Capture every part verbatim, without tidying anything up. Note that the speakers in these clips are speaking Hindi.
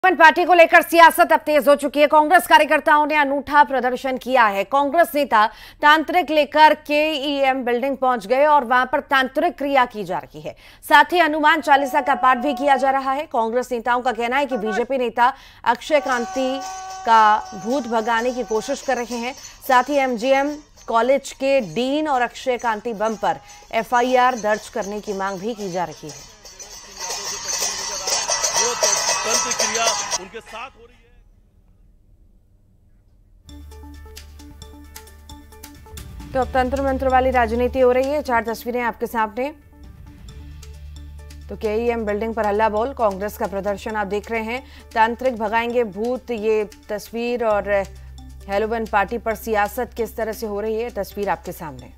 पार्टी को लेकर सियासत अब तेज हो चुकी है। कांग्रेस कार्यकर्ताओं ने अनूठा प्रदर्शन किया है। कांग्रेस नेता तांत्रिक लेकर केईएम बिल्डिंग पहुंच गए और वहां पर तांत्रिक क्रिया की जा रही है। साथ ही हनुमान चालीसा का पाठ भी किया जा रहा है। कांग्रेस नेताओं का कहना है कि बीजेपी नेता अक्षय कांती का भूत भगाने की कोशिश कर रहे हैं। साथ ही एमजीएम कॉलेज के डीन और अक्षय कांती बम पर एफआईआर दर्ज करने की मांग भी की जा रही है। तंत्र क्रिया उनके साथ हो रही है। तो अब तंत्र मंत्र वाली राजनीति हो रही है। चार तस्वीरें आपके सामने। तो केईएम बिल्डिंग पर हल्ला बोल, कांग्रेस का प्रदर्शन आप देख रहे हैं। तांत्रिक भगाएंगे भूत, ये तस्वीर, और हैलोवीन पार्टी पर सियासत किस तरह से हो रही है, तस्वीर आपके सामने।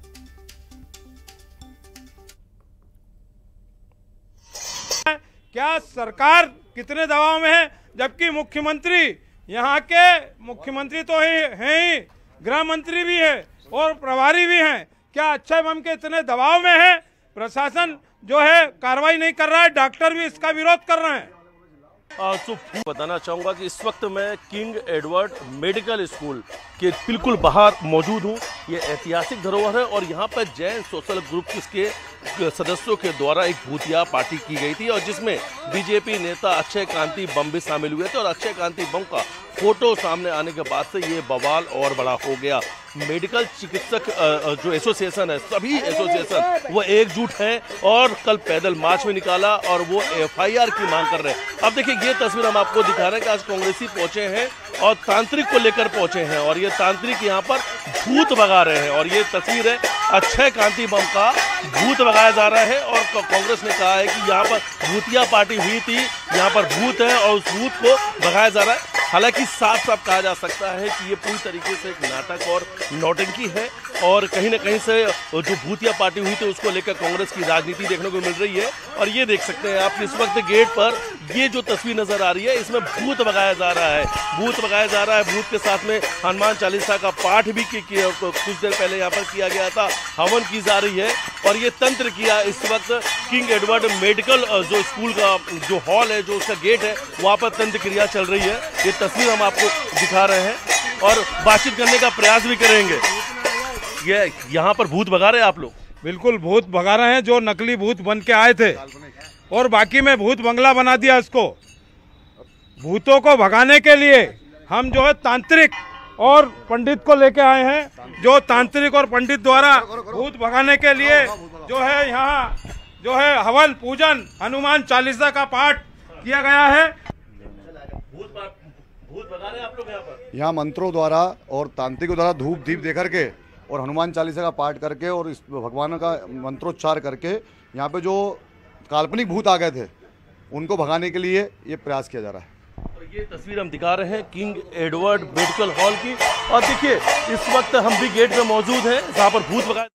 क्या सरकार कितने दबाव में है, जबकि मुख्यमंत्री यहाँ के मुख्यमंत्री तो ही हैं ही, गृह मंत्री भी है और प्रभारी भी हैं। क्या अक्षय बम के इतने दबाव में है? प्रशासन जो है कार्रवाई नहीं कर रहा है, डॉक्टर भी इसका विरोध कर रहे हैं। तो बताना चाहूंगा कि इस वक्त मैं किंग एडवर्ड मेडिकल स्कूल के बिल्कुल बाहर मौजूद हूं। ये ऐतिहासिक धरोहर है और यहाँ पर जैन सोशल ग्रुप के सदस्यों के द्वारा एक भूतिया पार्टी की गई थी और जिसमें बीजेपी नेता अक्षय कांती बम भी शामिल हुए थे और अक्षय कांती बम का फोटो सामने आने के बाद से ये बवाल और बड़ा हो गया। मेडिकल चिकित्सक जो एसोसिएशन है, सभी एसोसिएशन वो एकजुट हैं और कल पैदल मार्च में निकाला और वो एफआईआर की मांग कर रहे हैं। अब देखिए ये तस्वीर हम आपको दिखा रहे हैं कि आज कांग्रेसी पहुंचे हैं और तांत्रिक को लेकर पहुंचे हैं और ये तांत्रिक यहाँ पर भूत भगा रहे हैं और ये तस्वीर है अक्षय कांती बम का भूत भगाया जा रहा है और कांग्रेस ने कहा है कि यहाँ पर भूतिया पार्टी हुई थी, यहाँ पर भूत है और उस भूत को भगाया जा रहा है। हालांकि साफ साफ कहा जा सकता है कि ये पूरी तरीके से एक नाटक और नौटंकी है और कहीं ना कहीं से जो भूतिया पार्टी हुई थी उसको लेकर कांग्रेस की राजनीति देखने को मिल रही है। और ये देख सकते हैं आप इस वक्त गेट पर ये जो तस्वीर नजर आ रही है, इसमें भूत भगाया जा रहा है, भूत भगाया जा रहा है। भूत के साथ में हनुमान चालीसा का पाठ भी की, की, कुछ देर पहले यहाँ पर किया गया था, हवन की जा रही है और ये तंत्र किया इस वक्त किंग एडवर्ड मेडिकल जो स्कूल का जो हॉल है, जो उसका गेट है, वहाँ पर तंत्र क्रिया चल रही है। ये तस्वीर हम आपको दिखा रहे हैं और बातचीत करने का प्रयास भी करेंगे। ये यहाँ पर भूत भगा रहे हैं आप लोग? बिल्कुल भूत भगा रहे हैं, जो नकली भूत बन के आए थे और बाकी में भूत बंगला बना दिया इसको। भूतों को भगाने के लिए हम जो है तांत्रिक और पंडित को लेके आए हैं, जो तांत्रिक और पंडित द्वारा भूत भगाने के लिए जो है यहाँ जो है हवन पूजन हनुमान चालीसा का पाठ किया गया है। भूत भगा रहे हैं आप लोग यहाँ पर? यहाँ मंत्रों द्वारा और तांत्रिकों द्वारा धूप दीप दे करके और हनुमान चालीसा का पाठ करके और इस भगवान का मंत्रोच्चार करके यहाँ पे जो काल्पनिक भूत आ गए थे उनको भगाने के लिए ये प्रयास किया जा रहा है। और ये तस्वीर हम दिखा रहे हैं किंग एडवर्ड मेडिकल हॉल की और देखिए इस वक्त हम भी गेट में मौजूद हैं जहाँ पर भूत भगा।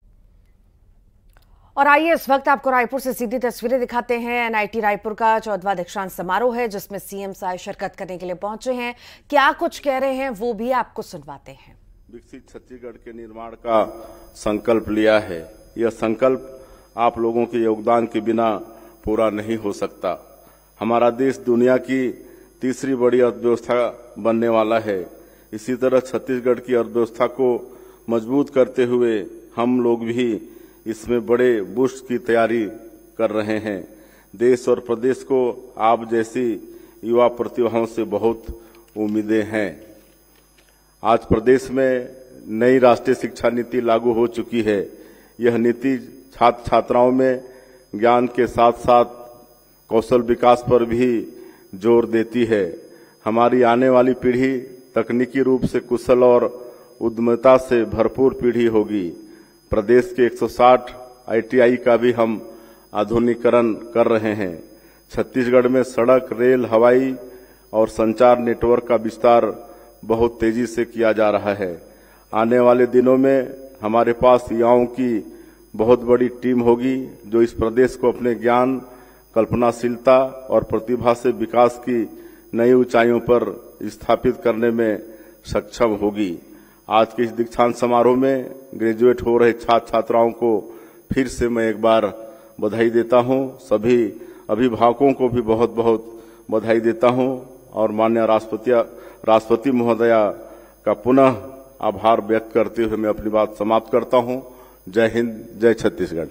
और आइए इस वक्त आपको रायपुर से सीधी तस्वीरें दिखाते हैं। एनआईटी रायपुर का चौदहवां दीक्षांत समारोह है जिसमें सीएम साहब शिरकत करने के लिए पहुंचे हैं। क्या कुछ कह रहे हैं वो भी आपको सुनवाते हैं। विकसित छत्तीसगढ़ के निर्माण का संकल्प लिया है। यह संकल्प आप लोगों के योगदान के बिना पूरा नहीं हो सकता। हमारा देश दुनिया की तीसरी बड़ी अर्थव्यवस्था बनने वाला है। इसी तरह छत्तीसगढ़ की अर्थव्यवस्था को मजबूत करते हुए हम लोग भी इसमें बड़े बूस्ट की तैयारी कर रहे हैं। देश और प्रदेश को आप जैसी युवा प्रतिभाओं से बहुत उम्मीदें हैं। आज प्रदेश में नई राष्ट्रीय शिक्षा नीति लागू हो चुकी है। यह नीति छात्र छात्राओं में ज्ञान के साथ साथ कौशल विकास पर भी जोर देती है। हमारी आने वाली पीढ़ी तकनीकी रूप से कुशल और उद्यमिता से भरपूर पीढ़ी होगी। प्रदेश के एक सौ साठ आईटीआई का भी हम आधुनिकीकरण कर रहे हैं। छत्तीसगढ़ में सड़क, रेल, हवाई और संचार नेटवर्क का विस्तार बहुत तेजी से किया जा रहा है। आने वाले दिनों में हमारे पास युवाओं की बहुत बड़ी टीम होगी जो इस प्रदेश को अपने ज्ञान, कल्पनाशीलता और प्रतिभा से विकास की नई ऊंचाइयों पर स्थापित करने में सक्षम होगी। आज के इस दीक्षांत समारोह में ग्रेजुएट हो रहे छात्र छात्राओं को फिर से मैं एक बार बधाई देता हूं। सभी अभिभावकों को भी बहुत बहुत बधाई देता हूं और माननीय राष्ट्रपति राष्ट्रपति महोदया का पुनः आभार व्यक्त करते हुए मैं अपनी बात समाप्त करता हूं। जय हिंद, जय छत्तीसगढ़।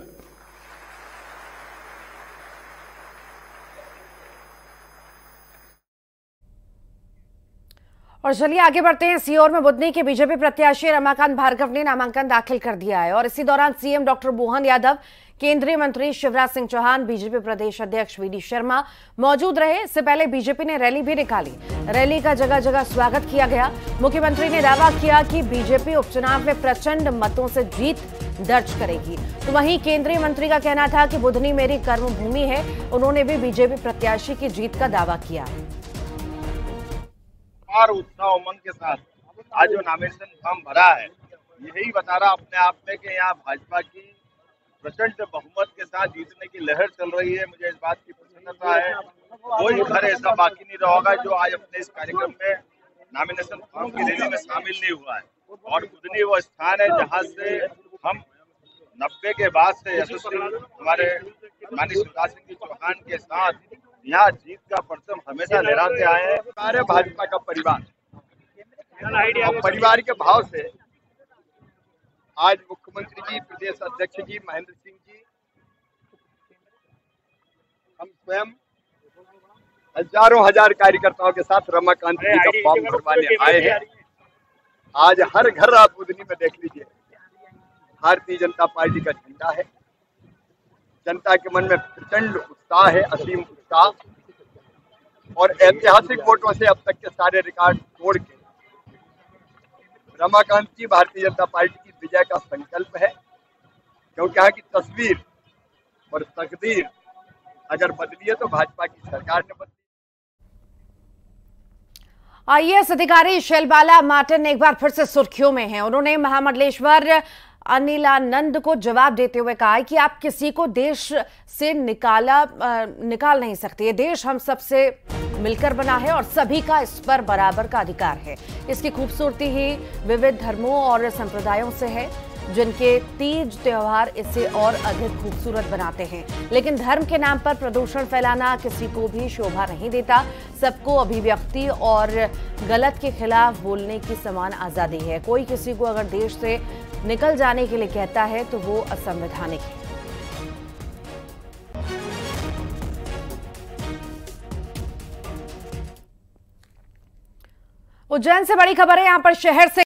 और चलिए आगे बढ़ते हैं। सीहोर में बुधनी के बीजेपी प्रत्याशी रमाकांत भार्गव ने नामांकन दाखिल कर दिया है और इसी दौरान सीएम डॉक्टर मोहन यादव, केंद्रीय मंत्री शिवराज सिंह चौहान, बीजेपी प्रदेश अध्यक्ष वी डी शर्मा मौजूद रहे। इससे पहले बीजेपी ने रैली भी निकाली। रैली का जगह जगह स्वागत किया गया। मुख्यमंत्री ने दावा किया कि बीजेपी उपचुनाव में प्रचंड मतों से जीत दर्ज करेगी। तो वहीं केंद्रीय मंत्री का कहना था कि बुधनी मेरी कर्मभूमि है। उन्होंने भी बीजेपी प्रत्याशी की जीत का दावा किया। और उत्साह उमंग के साथ आज जो नॉमिनेशन फॉर्म भरा है, यही बता रहा अपने आप में कि यहाँ भाजपा की प्रचंड बहुमत के साथ जीतने की लहर चल रही है। मुझे इस बात की प्रसन्नता है। कोई घर ऐसा बाकी नहीं रहोगा जो आज अपने इस कार्यक्रम में नॉमिनेशन फॉर्म की रैली में शामिल नहीं हुआ है। और बुधनी वो स्थान है जहाँ से हम नब्बे के बाद से यशस्वी हमारे माननीय शिवराज सिंह चौहान के साथ यहाँ जीत का परचम हमेशा लहराते आए हैं। सारे भाजपा का परिवार और परिवार के भाव से आज मुख्यमंत्री जी, प्रदेश अध्यक्ष जी महेंद्र सिंह जी, हम स्वयं हजारों हजार कार्यकर्ताओं के साथ रमाकांत जी का फॉर्म भरवाने आए हैं। आज हर घर आप बुधनी में देख लीजिए, भारतीय जनता पार्टी का झंडा है। जनता के मन में प्रचंड उत्साह है, असीम उत्साह, और ऐतिहासिक वोटों से अब तक के सारे रिकॉर्ड तोड़ के रमाकांत जी भारतीय जनता पार्टी की विजय का संकल्प है। क्योंकि यहाँ की तस्वीर और तकदीर अगर बदली है तो भाजपा की सरकार ने बदली। आईएएस अधिकारी शैलबाला मार्टिन एक बार फिर से सुर्खियों में हैं। उन्होंने महामंडलेश्वर अनिलानंद को जवाब देते हुए कहा कि आप किसी को देश से निकाला निकाल नहीं सकते। ये देश हम सबसे मिलकर बना है और सभी का इस पर बराबर का अधिकार है। इसकी खूबसूरती ही विविध धर्मों और संप्रदायों से है, जिनके तीज त्योहार इसे और अधिक खूबसूरत बनाते हैं। लेकिन धर्म के नाम पर प्रदूषण फैलाना किसी को भी शोभा नहीं देता। सबको अभिव्यक्ति और गलत के खिलाफ बोलने की समान आजादी है। कोई किसी को अगर देश से निकल जाने के लिए कहता है तो वो असंवैधानिक है। उज्जैन से बड़ी खबर है। यहां पर शहर से